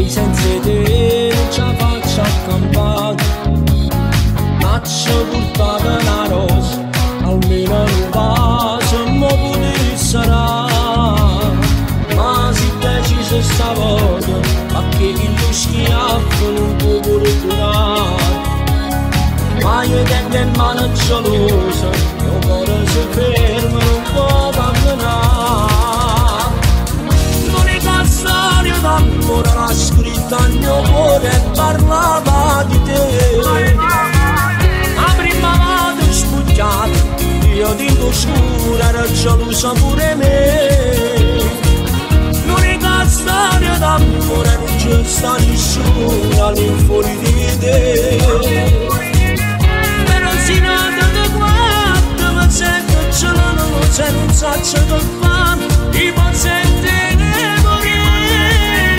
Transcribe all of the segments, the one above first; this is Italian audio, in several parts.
senza te non ce la faccio accampare. Ma ci portava una rosa, almeno un vaso mi potessi sarà. Ma si deciso stavolta, ma che lo schiaffo non può perdonare. Ma io tengo in mano gelosa, il mio cuore si ferma, non può camminare. L'unica storia d'amore l'ha scritta il mio cuore e parlava di te. La prima volta spugliata, io dico scura, era gelosa pure me. L'unica storia d'amore non c'è sta nessuno all'infuori di te. Se non saccio che fa, ti può sentire morire.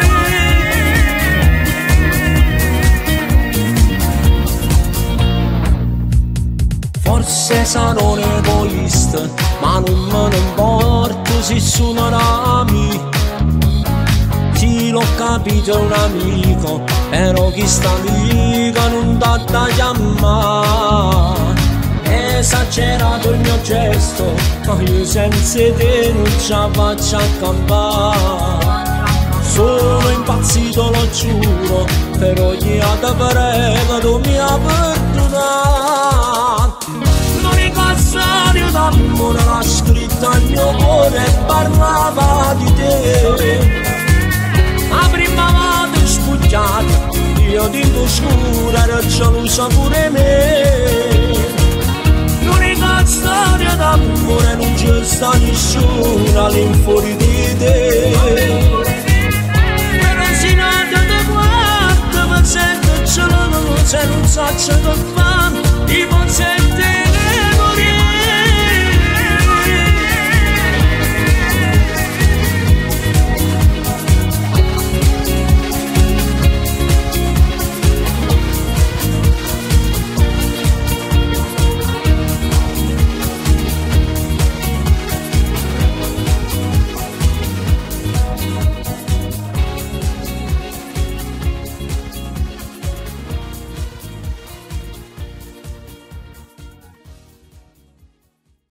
Forse sarò un egoista, ma non me ne importa se sono amico. Sì, l'ho capito, è un amico, però chi sta amica non dà da chiamare. Esagerato il mio gesto, ma io senza te non ce la faccio accampare. Sono impazzito, lo giuro, però chi ha da prego tu mi ha perdonato. L'unica storia d'amore l'ha scritta il mio cuore e parlava di te. La prima volta spugliata, io dico scura, era gelosa pure me. L'unica storia d'amore non c'è sta nessuno all'infuori di te. Però si nata da guarda, ma sento ce l'ho, se non so che fa, ti